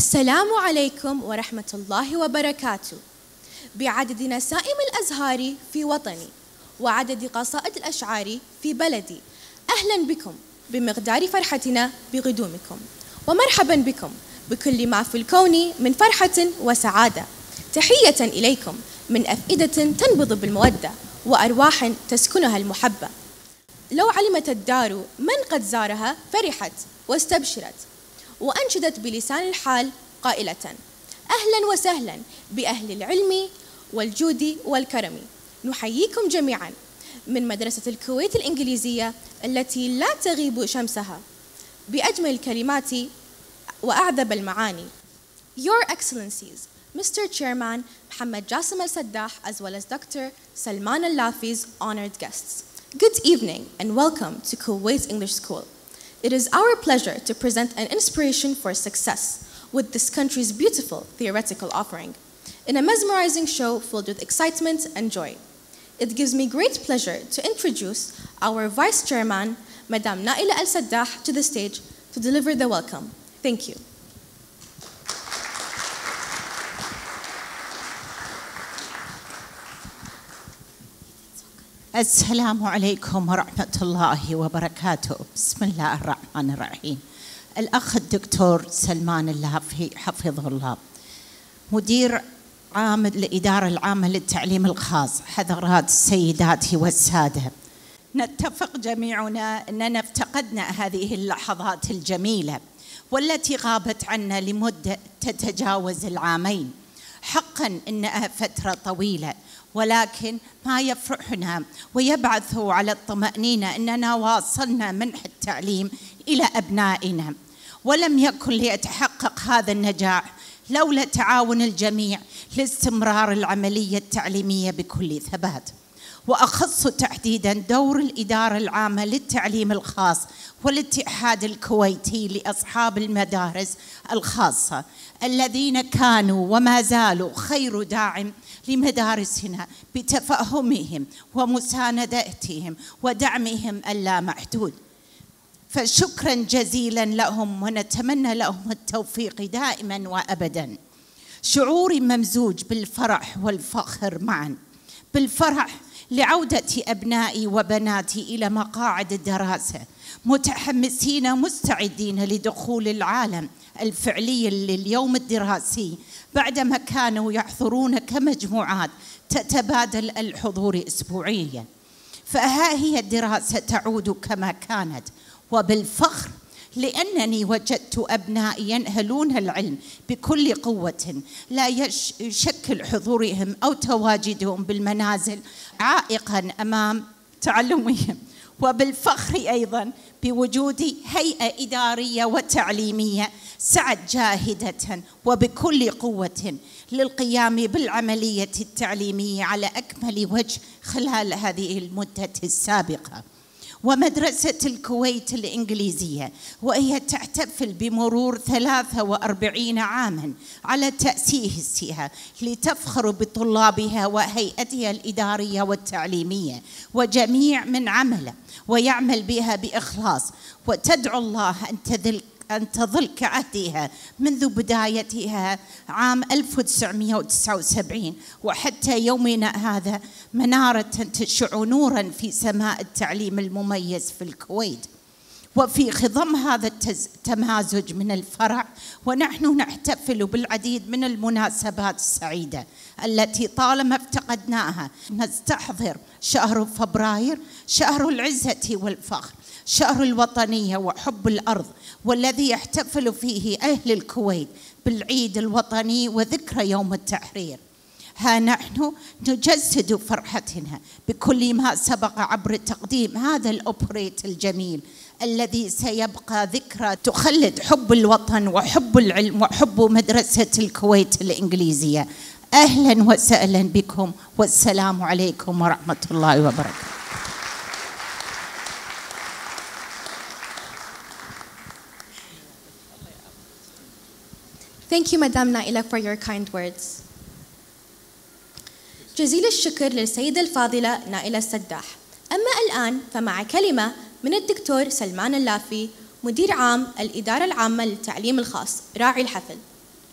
السلام عليكم ورحمة الله وبركاته. بعدد نسائم الأزهار في وطني وعدد قصائد الأشعار في بلدي، أهلا بكم بمقدار فرحتنا بقدومكم، ومرحبا بكم بكل ما في الكون من فرحة وسعادة. تحية إليكم من أفئدة تنبض بالمودة وأرواح تسكنها المحبة. لو علمت الدار من قد زارها فرحت واستبشرت، وأنشدت بلسان الحال قائلة: أهلا وسهلا بأهل العلم والجود والكرم. نحييكم جميعا من مدرسة الكويت الإنجليزية التي لا تغيب شمسها بأجمل الكلمات وأعذب المعاني. Your Excellencies, Mr. Chairman Mohammad Jassim Al-Saddah, as well as Dr. Salman Al-Lafi's honored guests. Good evening and welcome to Kuwait English School. It is our pleasure to present an inspiration for success with this country's beautiful theatrical offering in a mesmerizing show filled with excitement and joy. It gives me great pleasure to introduce our Vice Chairman, Madame Nabil Al-Saddah, to the stage to deliver the welcome. Thank you. السلام عليكم ورحمة الله وبركاته. بسم الله الرحمن الرحيم. الأخ الدكتور سلمان اللافي حفظه الله، مدير عام الإدارة العامة للتعليم الخاص، حضرات السيدات والسادة، نتفق جميعنا أننا افتقدنا هذه اللحظات الجميلة والتي غابت عنا لمدة تتجاوز العامين. حقا إنها فترة طويلة، ولكن ما يفرحنا ويبعث على الطمأنينة أننا واصلنا منح التعليم إلى أبنائنا، ولم يكن ليتحقق هذا النجاح لولا تعاون الجميع لاستمرار العملية التعليمية بكل ثبات، وأخص تحديدا دور الإدارة العامة للتعليم الخاص والاتحاد الكويتي لأصحاب المدارس الخاصة الذين كانوا وما زالوا خير داعم لمدارسنا بتفهمهم ومساندتهم ودعمهم اللامحدود. فشكرا جزيلا لهم ونتمنى لهم التوفيق دائما وأبدا. شعوري ممزوج بالفرح والفخر معا، بالفرح لعودة أبنائي وبناتي إلى مقاعد الدراسة، متحمسين مستعدين لدخول العالم الفعلي لليوم الدراسي بعدما كانوا يحضرون كمجموعات تتبادل الحضور أسبوعيا. فها هي الدراسة تعود كما كانت، وبالفخر لأنني وجدت أبنائي ينهلون العلم بكل قوة، لا يشكل حضورهم أو تواجدهم بالمنازل عائقا أمام تعلمهم. وبالفخر أيضا بوجود هيئة إدارية وتعليمية سعت جاهدة وبكل قوة للقيام بالعملية التعليمية على أكمل وجه خلال هذه المدة السابقة. ومدرسة الكويت الإنجليزية وهي تحتفل بمرور 43 عاماً على تأسيسها لتفخر بطلابها وهيئتها الإدارية والتعليمية وجميع من عمل ويعمل بها بإخلاص، وتدعو الله أن تظل كعهدها منذ بدايتها عام 1979 وحتى يومنا هذا منارة تشع نورا في سماء التعليم المميز في الكويت. وفي خضم هذا التمازج من الفرح ونحن نحتفل بالعديد من المناسبات السعيدة التي طالما افتقدناها، نستحضر شهر فبراير، شهر العزة والفخر، شهر الوطنية وحب الأرض، والذي يحتفل فيه أهل الكويت بالعيد الوطني وذكرى يوم التحرير. ها نحن نجسد فرحتنا بكل ما سبق عبر تقديم هذا الأوبريت الجميل الذي سيبقى ذكرى تخلد حب الوطن وحب العلم وحب مدرسة الكويت الإنجليزية. أهلا وسهلا بكم، والسلام عليكم ورحمة الله وبركاته. Thank you, Madame Naila, for your kind words. جزيل الشكر للسيدة الفاضلة نائلة السداح. أما الآن فمع كلمة من الدكتور سلمان اللافي، مدير عام الإدارة العامة للتعليم الخاص، راعي الحفل.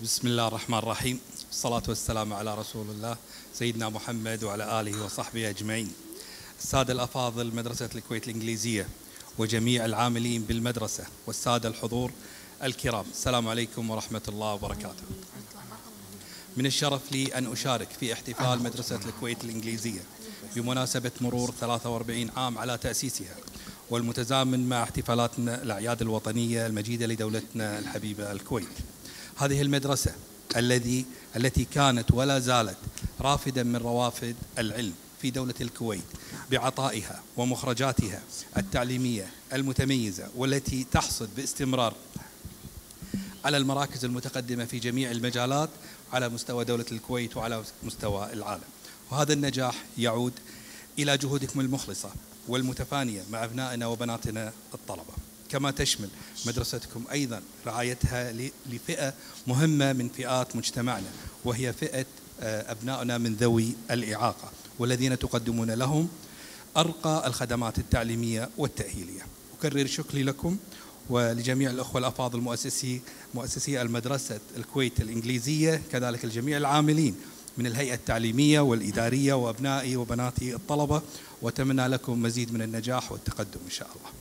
بسم الله الرحمن الرحيم، الصلاة والسلام على رسول الله سيدنا محمد وعلى آله وصحبه أجمعين. السادة الأفاضل مدرسة الكويت الإنجليزية وجميع العاملين بالمدرسة والسادة الحضور الكرام، السلام عليكم ورحمة الله وبركاته. من الشرف لي أن أشارك في احتفال مدرسة الكويت الإنجليزية بمناسبة مرور 43 عام على تأسيسها، والمتزامن مع احتفالاتنا الأعياد الوطنية المجيدة لدولتنا الحبيبة الكويت. هذه المدرسة التي كانت ولا زالت رافدا من روافد العلم في دولة الكويت بعطائها ومخرجاتها التعليمية المتميزة، والتي تحصد باستمرار على المراكز المتقدمة في جميع المجالات على مستوى دولة الكويت وعلى مستوى العالم. وهذا النجاح يعود إلى جهودكم المخلصة والمتفانية مع أبنائنا وبناتنا الطلبة، كما تشمل مدرستكم أيضا رعايتها لفئة مهمة من فئات مجتمعنا، وهي فئة أبنائنا من ذوي الإعاقة، والذين تقدمون لهم أرقى الخدمات التعليمية والتأهيلية. أكرر شكري لكم ولجميع الأخوة الأفاضل مؤسسي المدرسة الكويت الإنجليزية، كذلك الجميع العاملين من الهيئة التعليمية والإدارية وأبنائي وبناتي الطلبة، وأتمنى لكم مزيد من النجاح والتقدم إن شاء الله.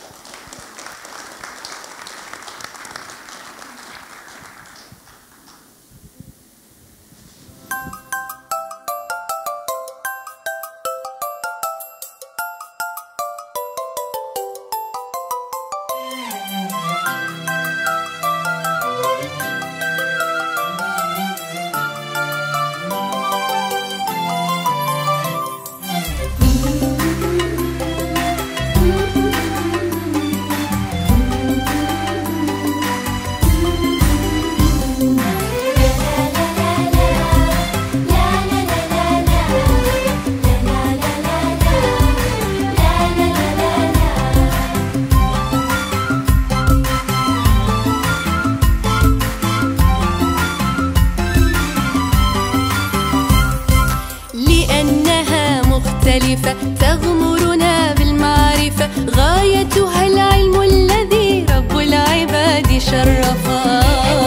تغمرنا بالمعرفة، غايتها العلم الذي رب العباد شرفا.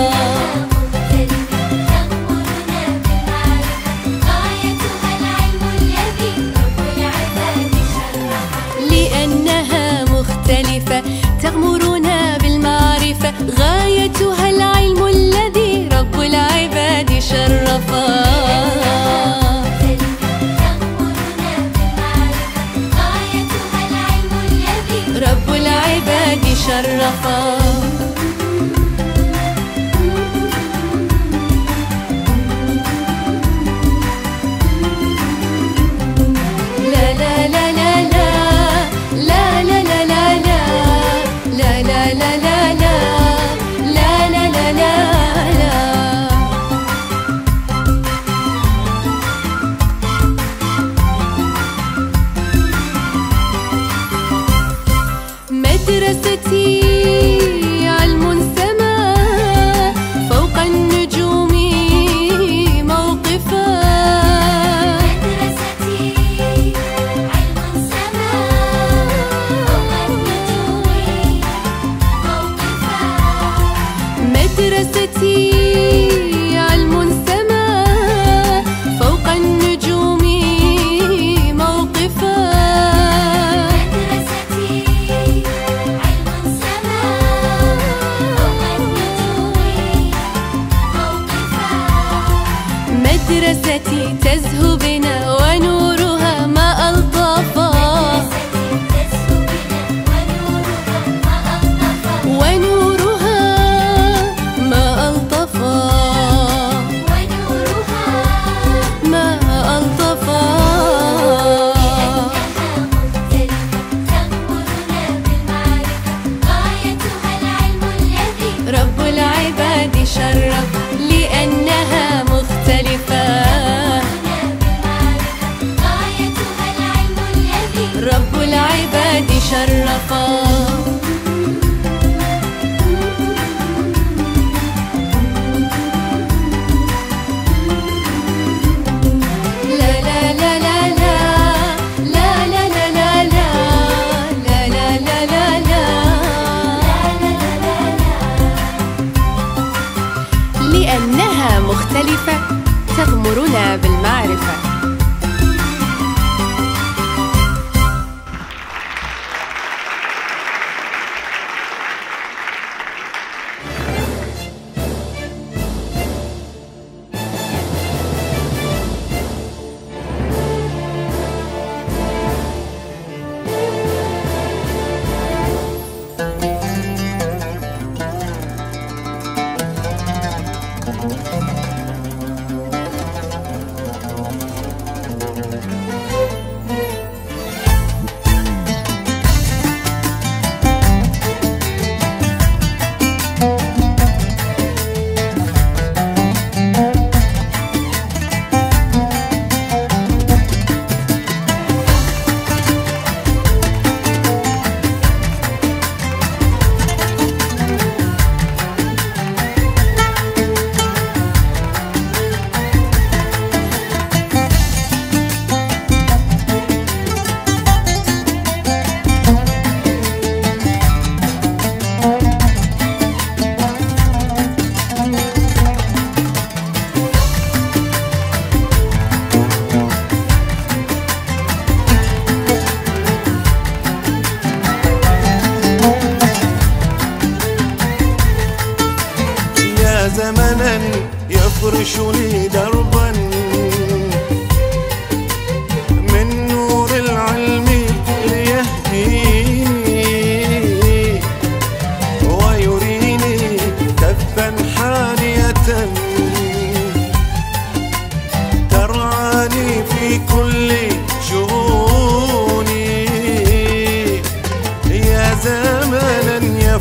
لأنها مختلفة تغمرنا بالمعرفة، غايتها العلم الذي رب العباد شرفا. رب العباد شرفا. لا لا لا لا لا لا لا لا لا لا لا لا لا لا لا لا لا لا. مدرستي علم سما فوق النجوم موقفا. مدرستي علم سما فوق النجوم موقفا. مدرستي علم سما فوق النجوم موقفا. مدرستي تزهو بنا ونورها ما ألطفا. ونورها ما ألطفا. ما ألطفا. رب العباد شرف لأنها مختلفة. رب العباد شرفا. لا لا لا لا لا لا لا لا لا لا لا لا لا. لأن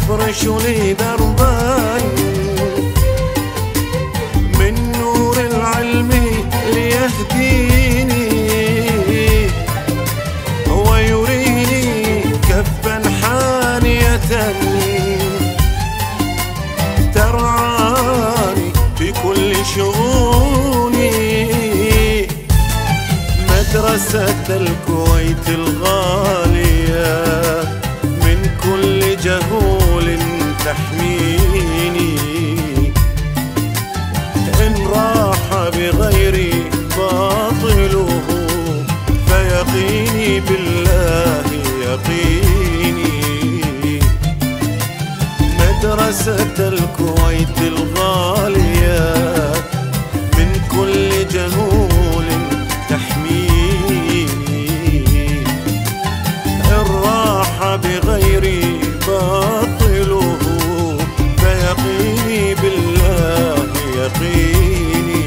يفرش لي دربا من نور العلم ليهديني ويريني كفا حانية ترعاني في كل شؤوني. مدرسة الكويت الغالية من كل جهول تحميني، إن راح بغيري باطله فيقيني بالله يقيني. مدرسة الكويت الغالية من كل جهول تحميني، إن راح بغيري باطله فيقيني بالله يقيني.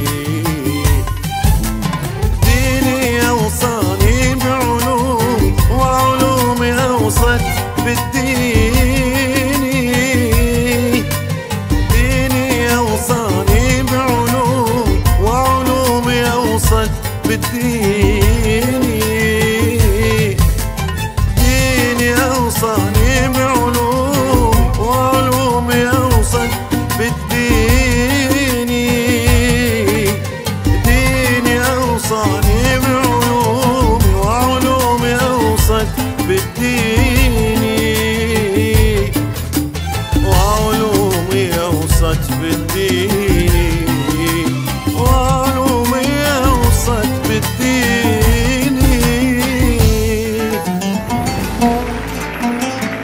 ديني أوصاني بعلوم وعلومي أوصت بالدين. ديني أوصاني بعلوم وعلومي أوصت بالدين. ديني أوصاني بعلوم وعلومي أوصت بالدين. ديني أوصاني بعلوم وعلومي أوصت بالدين. وعلومي أوصت بالدين. وعلومي أوصت بالدين.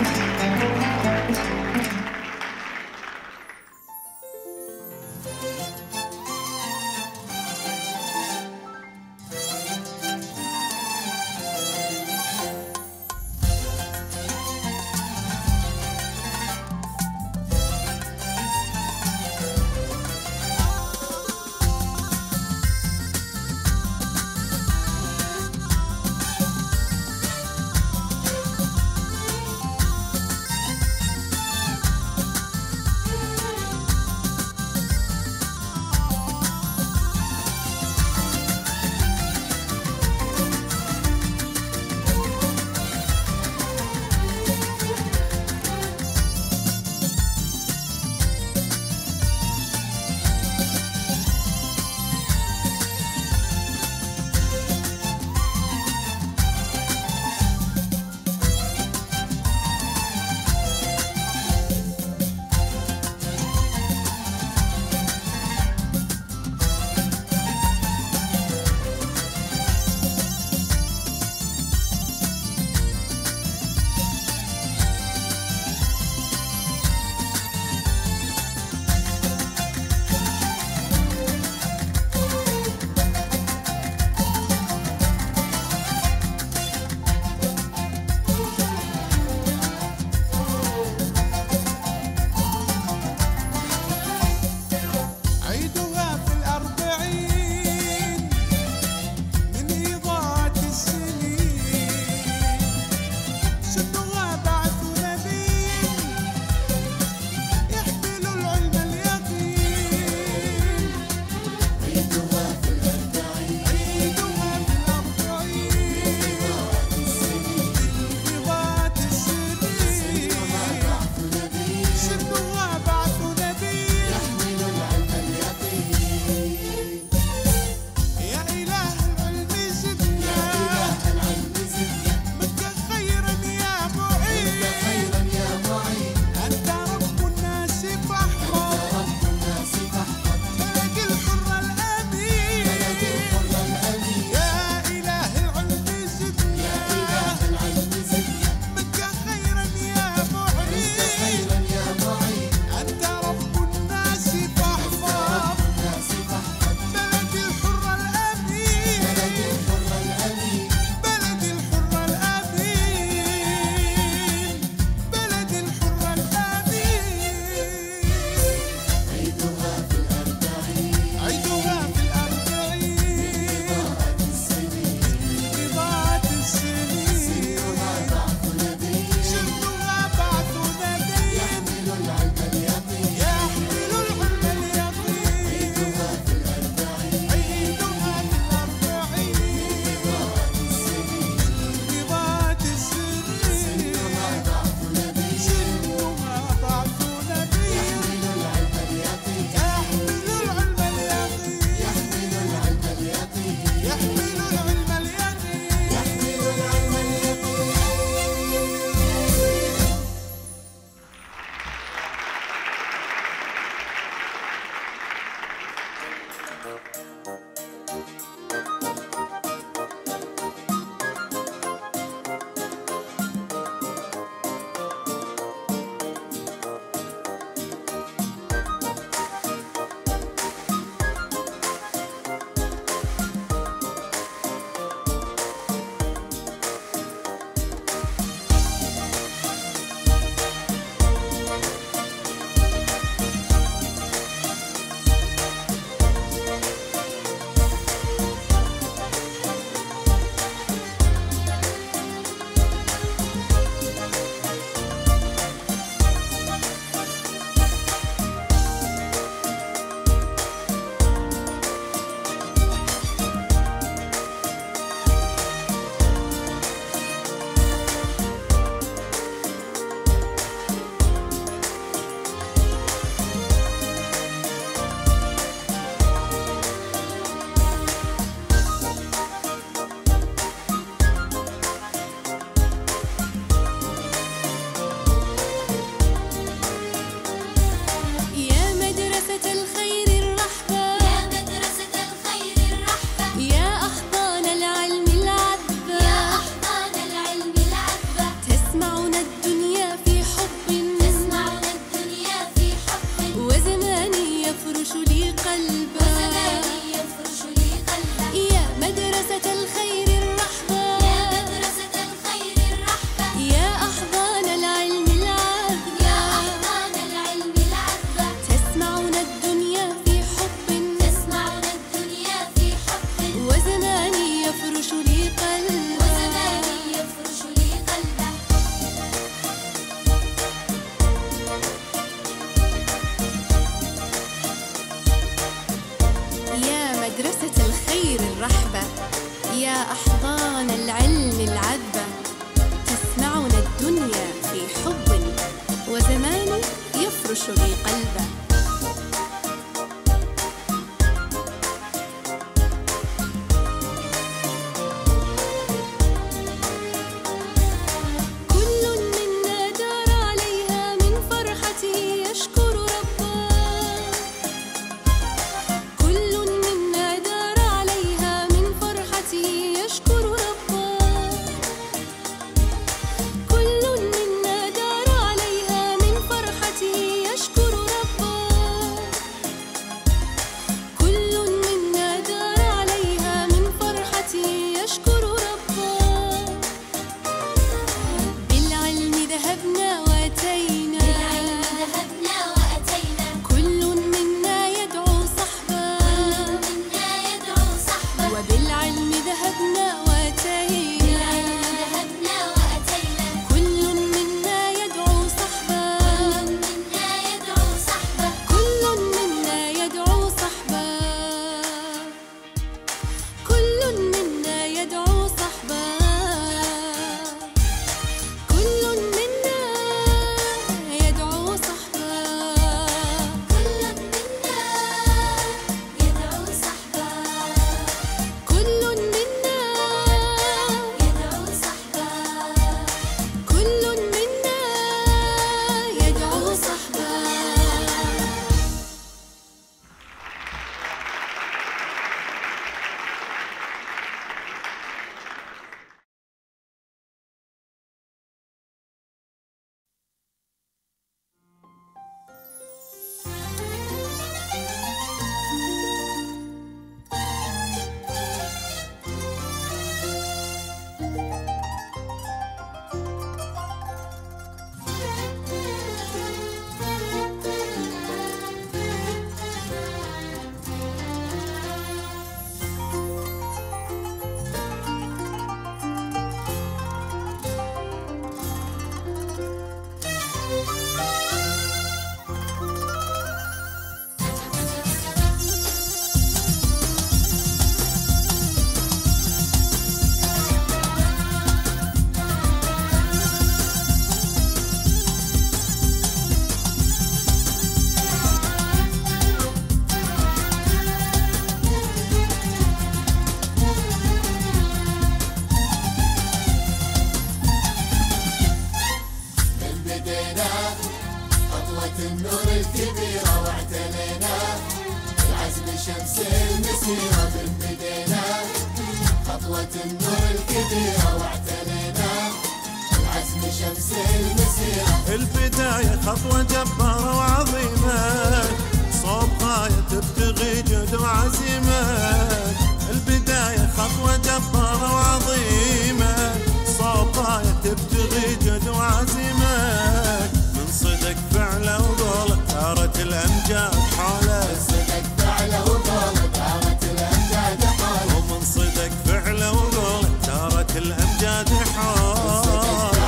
خطوة النور الكبيرة واعتلينا العزم شمس المسيرة. البداية خطوة جبارة وعظيمة صوب غاية تبتغي جهد وعزيمة. البداية خطوة جبارة وعظيمة صوب غاية تبتغي جهد وعزيمة. من صدق فعله وقوله دارت الأمجاد حوله. من صدق فعله وقوله دارت الأمجاد حوله. ومن صدق فعله وقوله دارت الأمجاد حوله.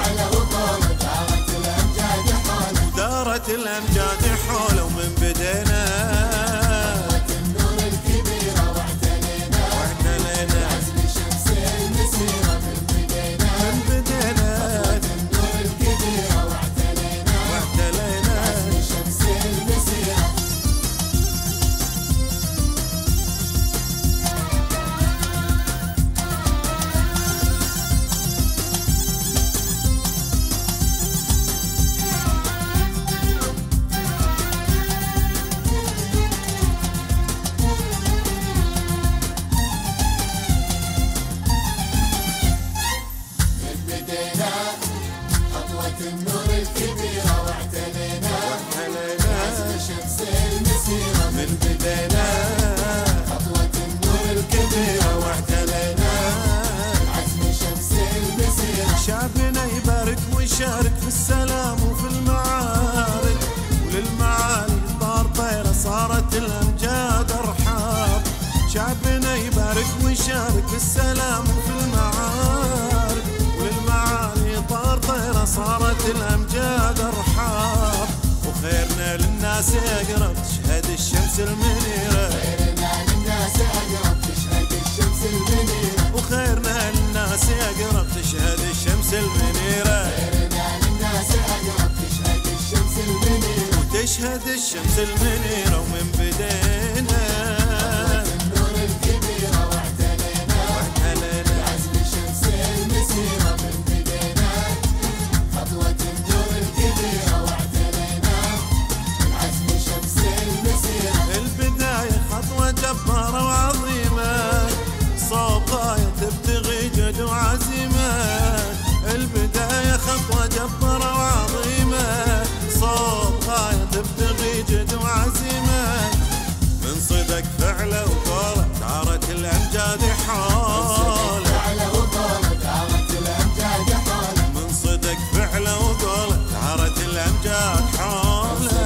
دارت الأمجاد حوله. ومن بدينا خطوة النور الكبيرة واعتلينا العزم شمس المسيرة. من بدينا خطوة النور الكبيرة واعتلينا العزم شمس المسيرة. النور الكبيرة واعتلينا العزم شمس المسيرة. من بدينا خطوة النور الكبيرة واعتلينا العزم شمس المسيرة. شعبنا يبارك ويشارك في السلام وفي المعارك وللمعالي طار طيرة صارت الأمجاد أرحاب. شعبنا يبارك ويشارك في السلام وفي المعارك وللمعالي طار طيرة صارت الأمجاد أرحاب. وخيرنا للناس يقرب تشهد الشمس المنيرة. خيرنا للناس أقرب تشهد الشمس المنيرة. وخيرنا للناس يقرب تشهد الشمس المنيرة. خيرنا للناس أقرب تشهد الشمس المنيرة. وتشهد الشمس المنيرة. ومن بدينا النور الكبيرة واعتلينا العزم شمس المسيرة. من بدينا خطوة النور الكبيرة واعتلينا العزم شمس المسيرة. البداية خطوة جبارة وعظيمة صوب غاية تبتغي جهد وعزيمة. البداية خطوة جبارة وعظيمة صوب غاية تبتغي جهد وعزيمة. من صدق فعله وقوله دارت الأمجاد حوله. من صدق فعله وقوله دارت الأمجاد حوله.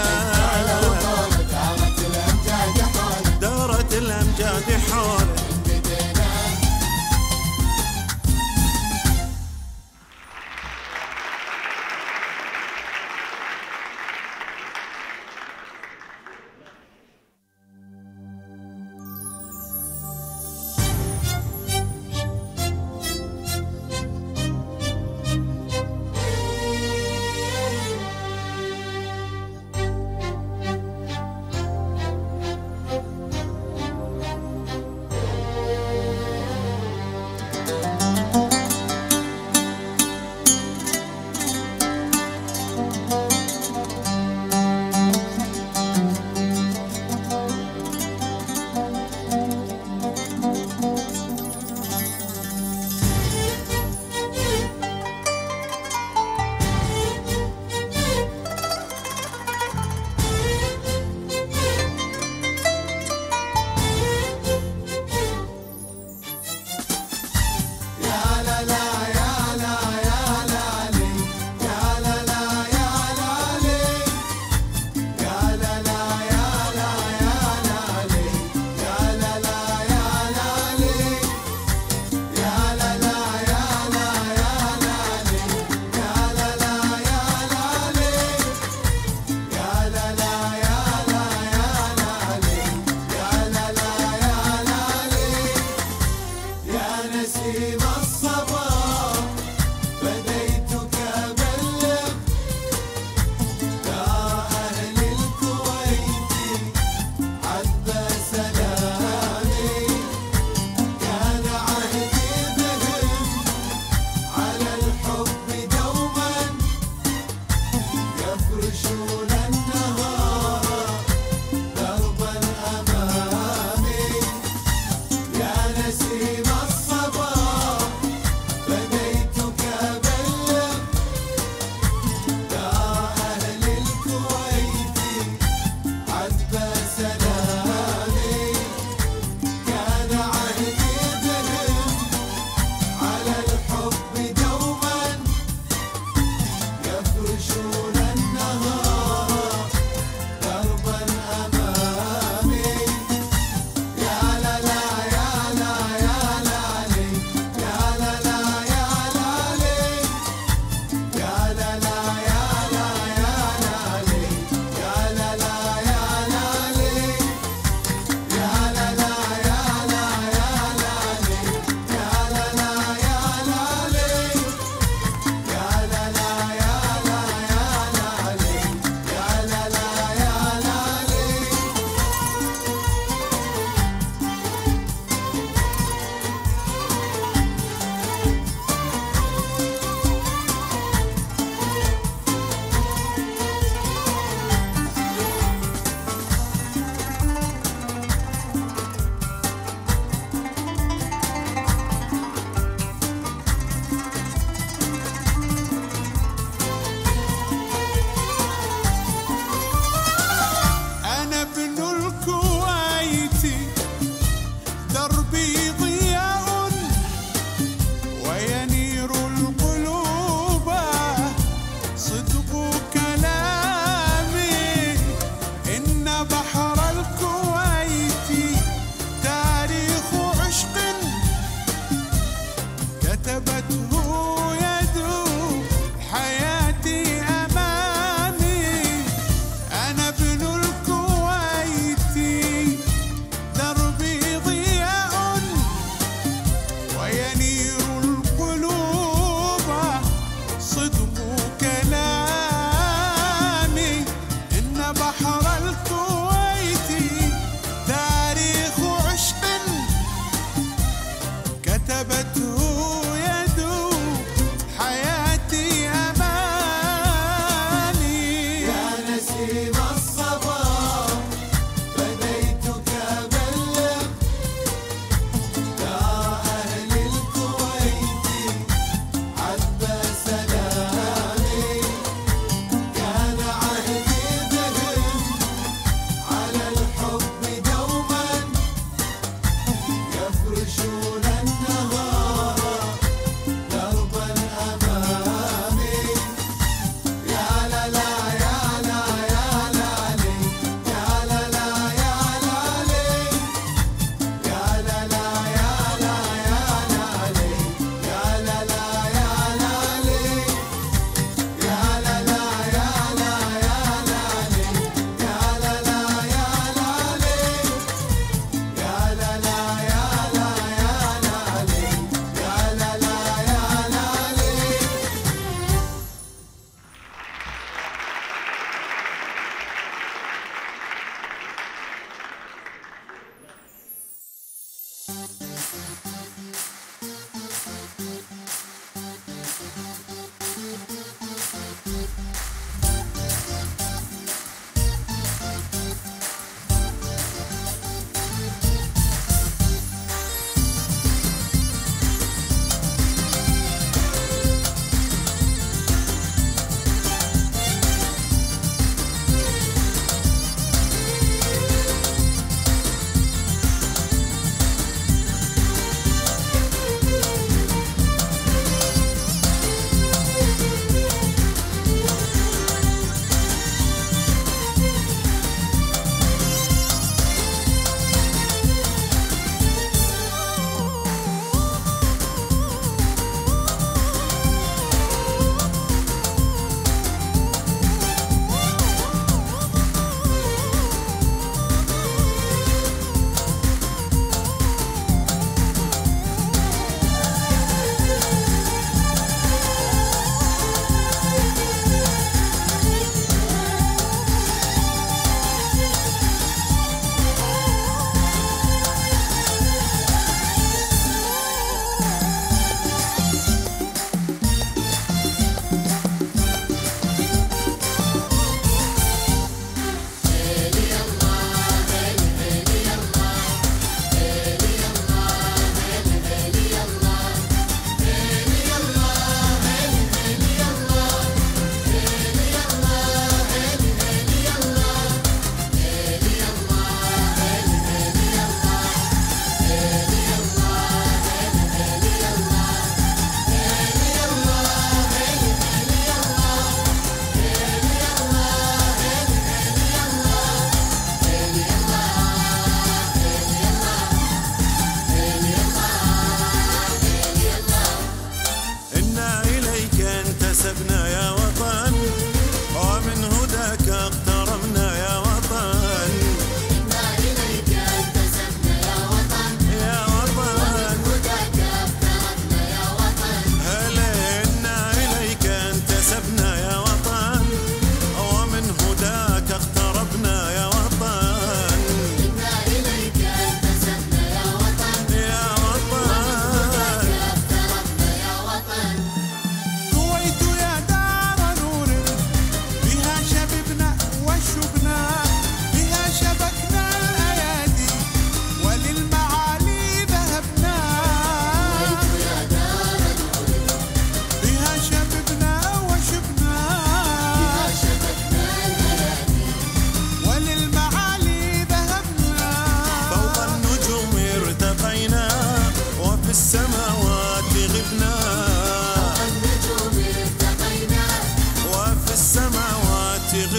دارت الأمجاد حوله.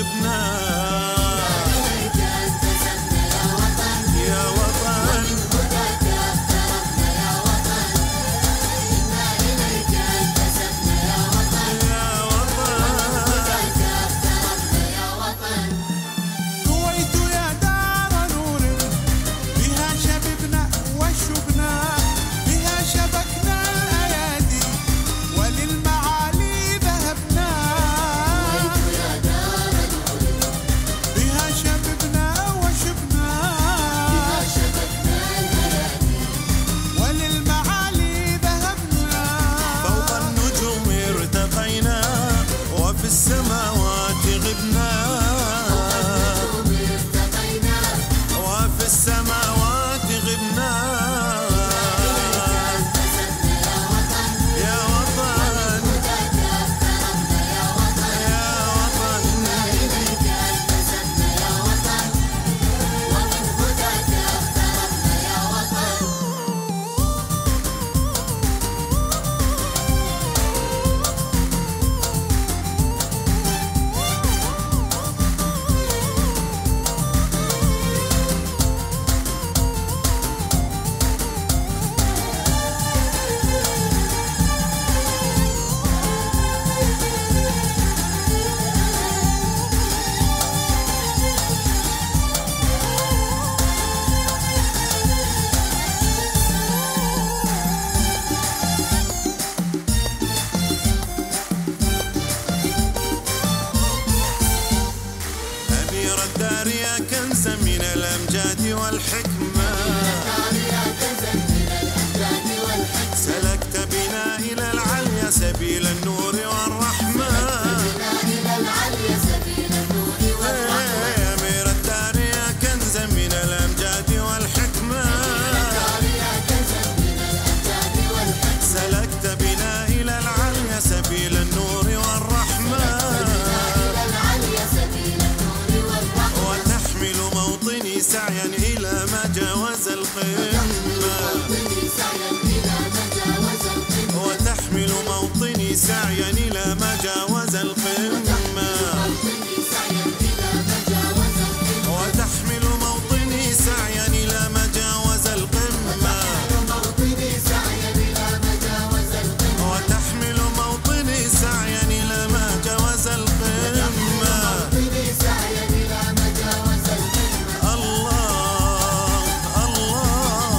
غبنا يا وطن كويت يا دار نور بها شببنا وشبنا بها شبكنا الأيادي وللمعالي ذهبنا بها شببنا وشبنا وللمعالي ذهبنا فوق النجوم ارتقينا وفي السماوات غبنا وفي السماوات غبنا يا وطن يا وطن أمير الدار يا كنزا من الأمجاد والحكمة سلكت بنا إلى العليا سبيل النور والرحمة يا أمير الدار يا كنزا من الأمجاد والحكمة سلكت بنا إلى العليا سبيل النور والرحمة وتحمل موطني سعيا إلى ما جاوز القمة وتحمل موطني سعيا إلى ما جاوز القمة وتحمل موطني سعيا إلى ما جاوز القمة وتحمل موطني سعيا إلى ما جاوز القمة الله الله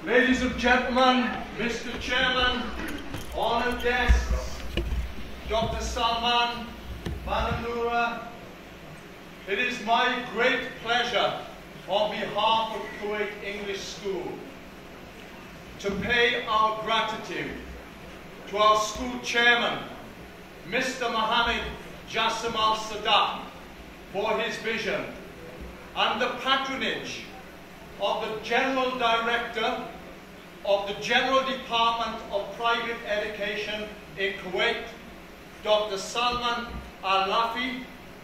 Ladies and gentlemen, Mr. Chairman, honoured guests, Dr. Salman, Mananura, it is my great pleasure on behalf of Kuwait English School to pay our gratitude to our school chairman, Mr. Mohammad Jassim Al-Saddah, for his vision and the patronage of the General Director of the General Department of Private Education in Kuwait, Dr. Salman Al-Lafi,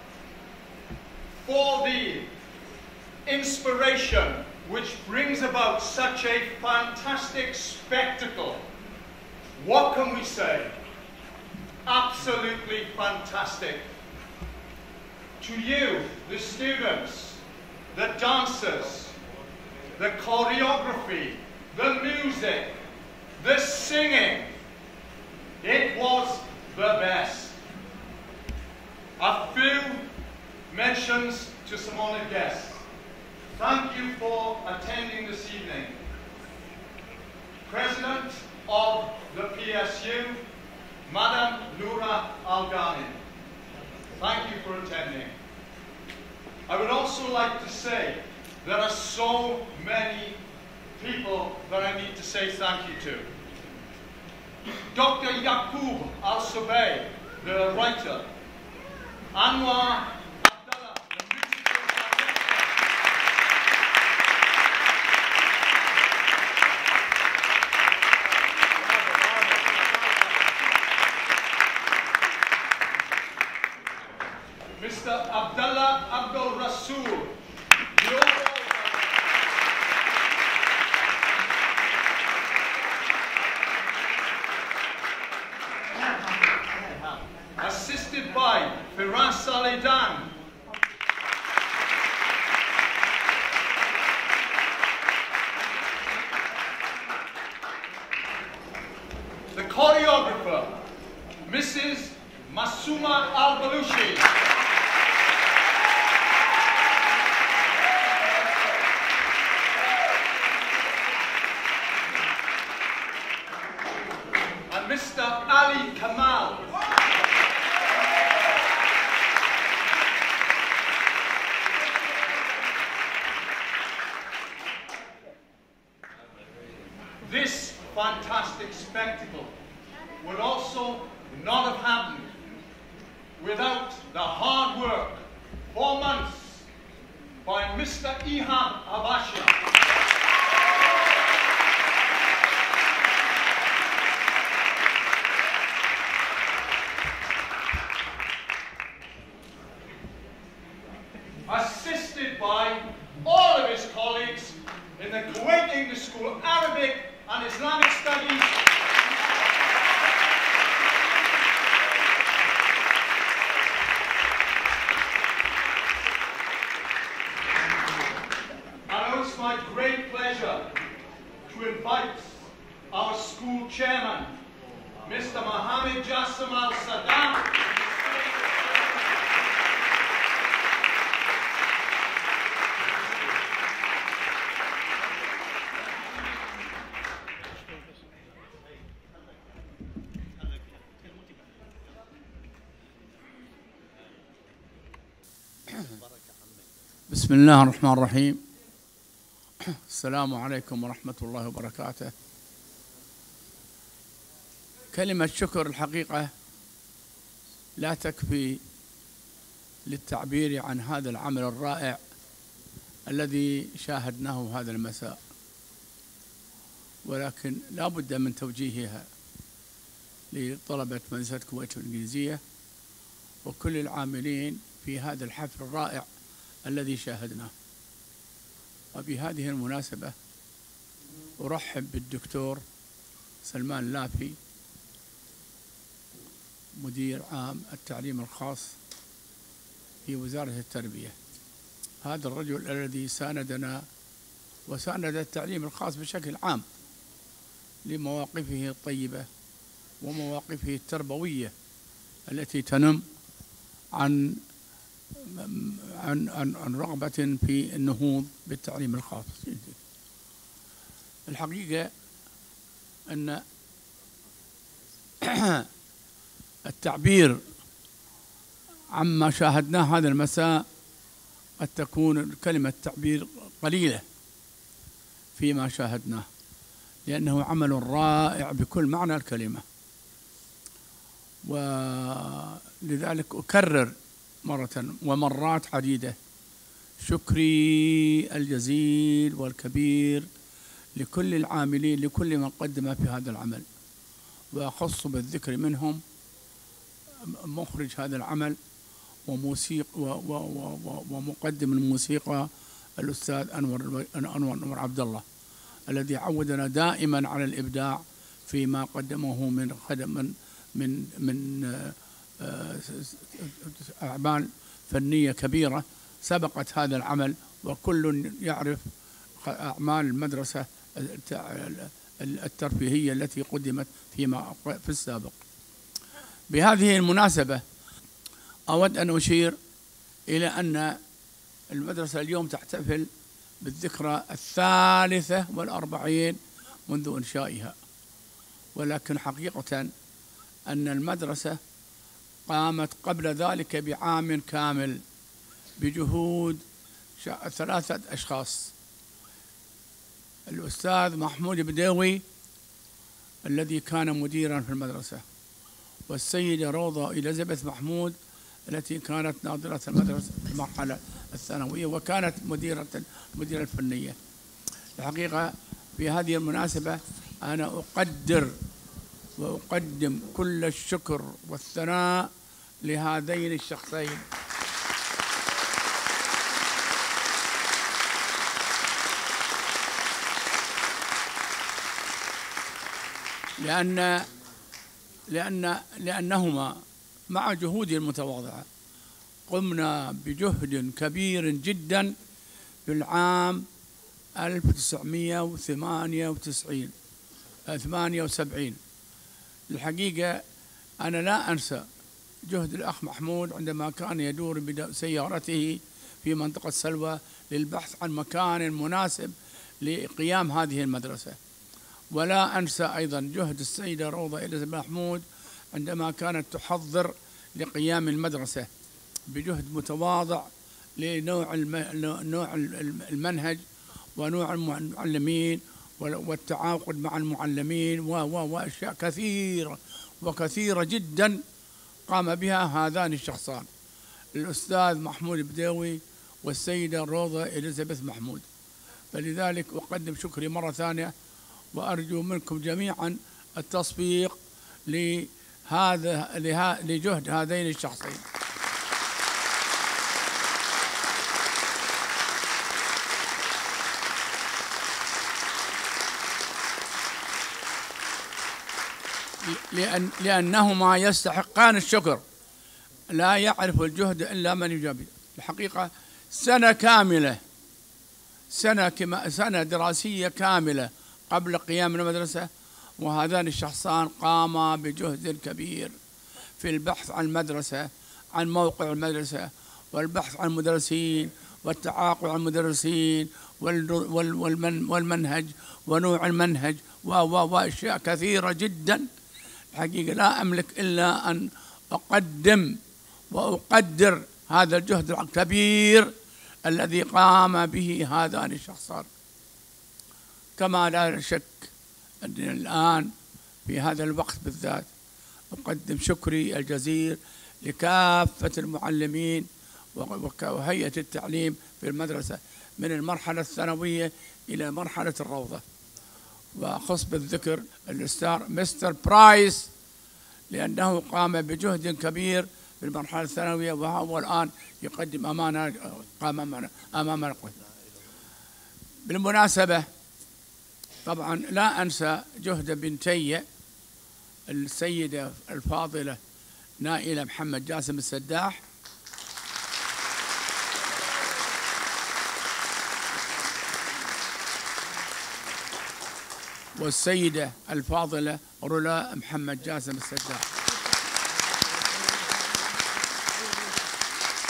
for the inspiration which brings about such a fantastic spectacle. What can we say? Absolutely fantastic. To you, the students, the dancers, the choreography, the music, the singing, it was the best. A few mentions to some honoured guests. Thank you for attending this evening. President of the PSU, Madam Noura Al-Ghani. Thank you for attending. I would also like to say there are so many people that I need to say thank you to. Dr. Yaqoub Al-Subaie, the writer. Abdullah, the musical director. Mr. Abdullah Abdul Rasoul, the overall assisted by Firas Alidan, the choreographer, Mrs. Masoumeh Al-Balushi, and Mr. Ali Kamal. This fantastic spectacle would also not have happened without the hard work, 4 months, by Mr. Ihab Abasha. Assisted by all of his colleagues in the Kuwait English School, Arabic and Islamic Studies. And it's my great pleasure to invite our school chairman, Mr. Mohammad Jassim Al-Saddah, بسم الله الرحمن الرحيم. السلام عليكم ورحمة الله وبركاته. كلمة شكر الحقيقة لا تكفي للتعبير عن هذا العمل الرائع الذي شاهدناه هذا المساء، ولكن لا بد من توجيهها لطلبة مدرسة كويت الإنجليزية وكل العاملين في هذا الحفل الرائع الذي شاهدناه. وبهذه المناسبة أرحب بالدكتور سلمان اللافي، مدير عام التعليم الخاص في وزارة التربية. هذا الرجل الذي ساندنا وساند التعليم الخاص بشكل عام لمواقفه الطيبة ومواقفه التربوية التي تنم عن رغبة في النهوض بالتعليم الخاص. الحقيقة أن التعبير عما شاهدناه هذا المساء قد تكون كلمة تعبير قليلة فيما شاهدناه، لأنه عمل رائع بكل معنى الكلمة. ولذلك أكرر مرة ومرات عديدة شكري الجزيل والكبير لكل العاملين، لكل من قدم في هذا العمل، وأخص بالذكر منهم مخرج هذا العمل ومقدم الموسيقى الأستاذ أنور عبدالله، الذي عودنا دائما على الإبداع فيما قدمه من أعمال فنية كبيرة سبقت هذا العمل، وكل يعرف أعمال المدرسة الترفيهية التي قدمت في السابق. بهذه المناسبة أود أن أشير إلى أن المدرسة اليوم تحتفل بالذكرى 43 منذ إنشائها، ولكن حقيقة أن المدرسة قامت قبل ذلك بعام كامل بجهود 3 أشخاص: الأستاذ محمود بديوي الذي كان مديرا في المدرسة، والسيدة روضة إليزابيث محمود التي كانت ناظرة المدرسة في المرحلة الثانوية وكانت مديرة الفنية. الحقيقة في هذه المناسبة أنا أقدر وأقدم كل الشكر والثناء لهذين الشخصين، لأنهما مع جهودي المتواضعة قمنا بجهد كبير جدا في العام 1978. الحقيقة أنا لا أنسى جهد الأخ محمود عندما كان يدور بسيارته في منطقة سلوى للبحث عن مكان مناسب لقيام هذه المدرسة. ولا أنسى أيضا جهد السيدة روضة إليزابيث محمود عندما كانت تحضر لقيام المدرسة بجهد متواضع لنوع المنهج ونوع المعلمين والتعاقد مع المعلمين وأشياء كثيرة وكثيرة جدا قام بها هذان الشخصان، الأستاذ محمود بديوي والسيدة روضة إليزابيث محمود. فلذلك أقدم شكري مرة ثانية، وأرجو منكم جميعا التصفيق لجهد هذين الشخصين. لأنهما يستحقان الشكر، لا يعرف الجهد إلا من يجابه. الحقيقة سنة كاملة، سنة دراسية كاملة قبل قيام المدرسة، وهذان الشخصان قاما بجهد كبير في البحث عن المدرسة، عن موقع المدرسة، والبحث عن المدرسين، والتعاقد عن المدرسين، والمنهج ونوع المنهج وأشياء كثيرة جدا. الحقيقة لا أملك إلا أن أقدم وأقدر هذا الجهد الكبير الذي قام به هذان الشخصان. كما لا شك أنني الآن في هذا الوقت بالذات أقدم شكري الجزيل لكافة المعلمين وهيئة التعليم في المدرسة من المرحلة الثانوية إلى مرحلة الروضة، وأخص بالذكر الأستاذ مستر برايس لأنه قام بجهد كبير في المرحلة الثانوية، وهو الآن يقدم أمامنا. بالمناسبة طبعا لا أنسى جهد بنتي السيدة الفاضلة نائلة محمد جاسم السداح، والسيدة الفاضلة رولا محمد جاسم السداح.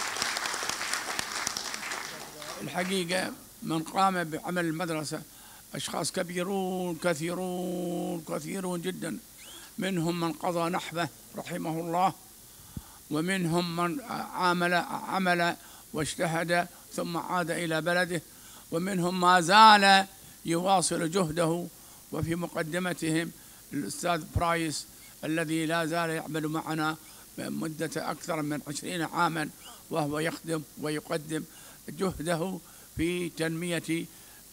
الحقيقة من قام بعمل المدرسة أشخاص كبيرون كثيرون كثيرون جدا، منهم من قضى نحبه رحمه الله، ومنهم من عمل واجتهد ثم عاد إلى بلده، ومنهم ما زال يواصل جهده، وفي مقدمتهم الأستاذ برايس الذي لا زال يعمل معنا مدة أكثر من 20 عاما، وهو يخدم ويقدم جهده في تنمية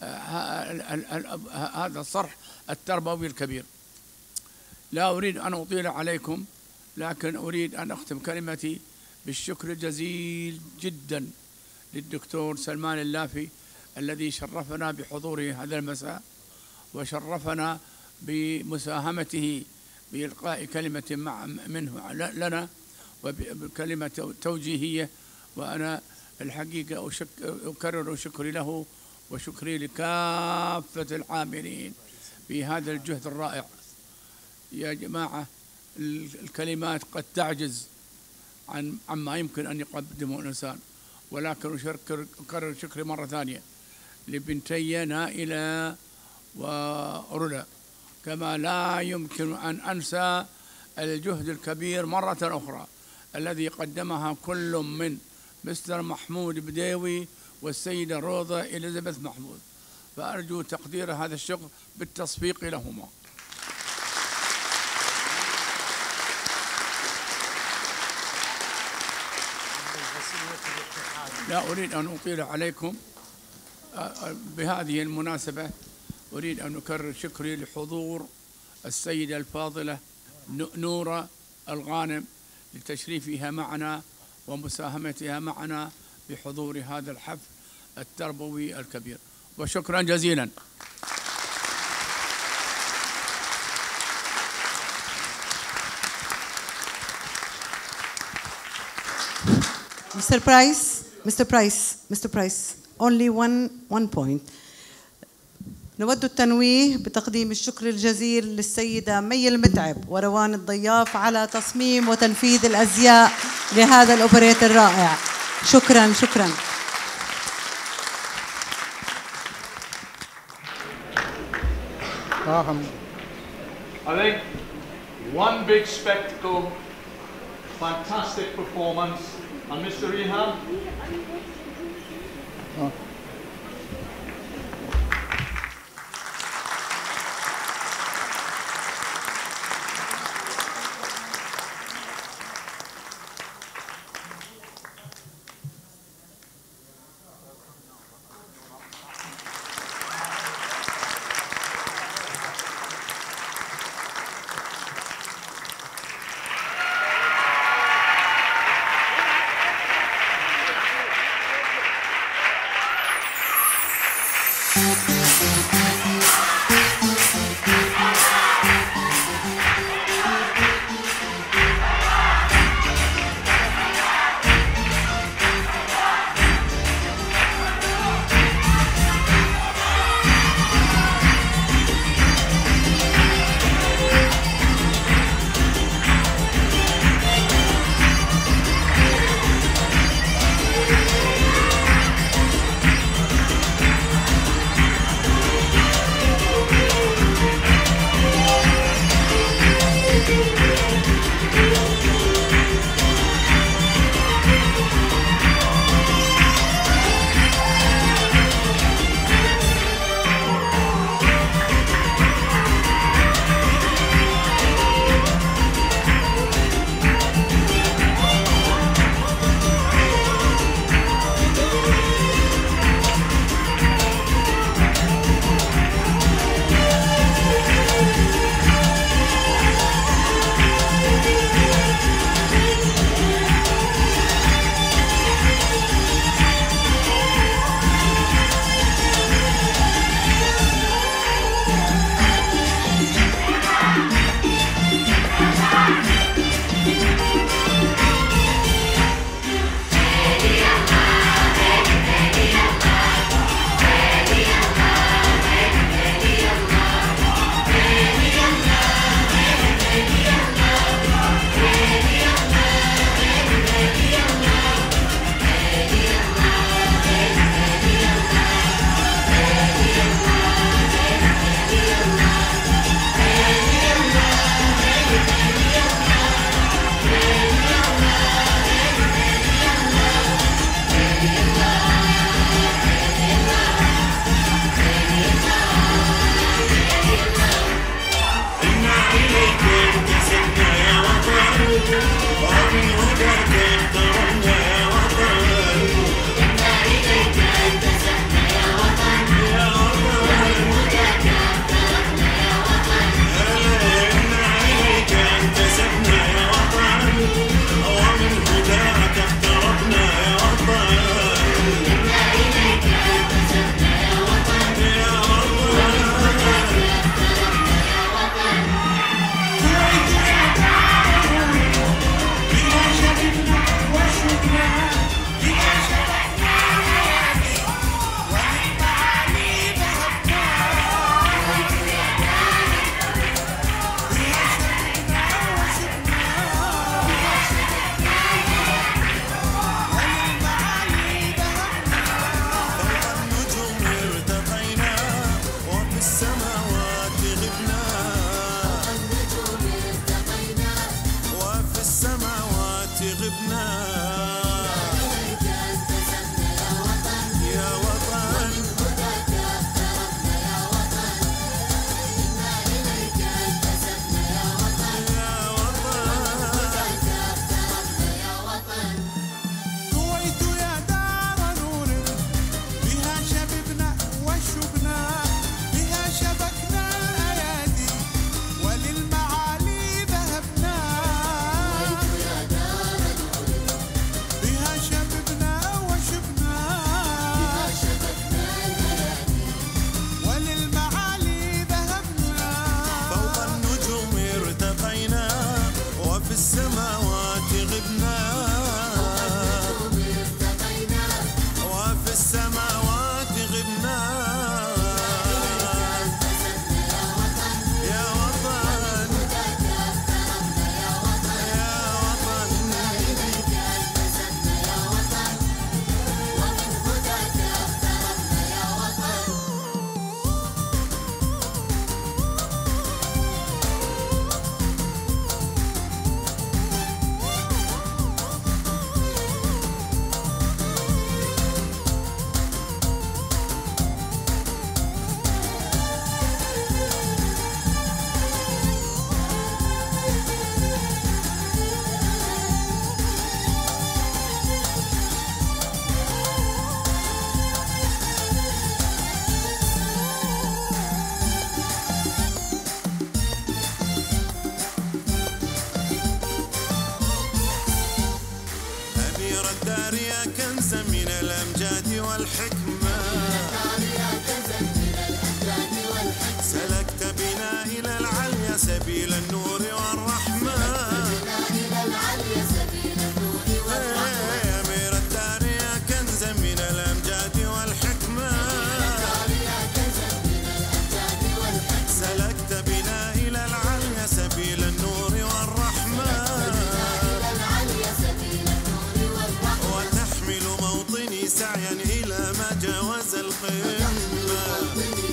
هذا الصرح التربوي الكبير. لا أريد أن أطيل عليكم، لكن أريد أن أختم كلمتي بالشكر الجزيل جدا للدكتور سلمان اللافي الذي شرفنا بحضوره هذا المساء، وشرفنا بمساهمته بإلقاء كلمة منه لنا وبكلمة توجيهية. وأنا الحقيقة أكرر شكري له وشكري لكافة العاملين في هذا الجهد الرائع. يا جماعة، الكلمات قد تعجز عما يمكن أن يقدمه الإنسان، ولكن أكرر شكري مرة ثانية لبنتي نائلة ورولا، كما لا يمكن أن أنسى الجهد الكبير مرة أخرى الذي قدمها كل من مستر محمود بديوي والسيدة روضة إليزابيث محمود، فأرجو تقدير هذا الشغل بالتصفيق لهما. لا أريد أن أطيل عليكم. بهذه المناسبة أريد أن أكرر شكري لحضور السيدة الفاضلة نورة الغانم لتشريفها معنا ومساهمتها معنا بحضور هذا الحفل التربوي الكبير، وشكرا جزيلا. Mr. Price, only one point. نود التنويه بتقديم الشكر الجزيل للسيدة مي المتعب وروان الضياف على تصميم وتنفيذ الأزياء لهذا الأوبريت الرائع. شكرا شكرا. I think one big spectacle, fantastic performance, and Mr. Rehan. بالسماوات غبنا يا وطن يا وطن أمير الدارية كنزا من الأمجاد والحكمة سلكت بنا إلى العليا سبيل النور والرحمة أمير الدارية كنزا من الأمجاد والحكمة سلكت بنا إلى العليا سبيل النور والرحمة وتحمل موطني سعيا إلى ما جاوز القمة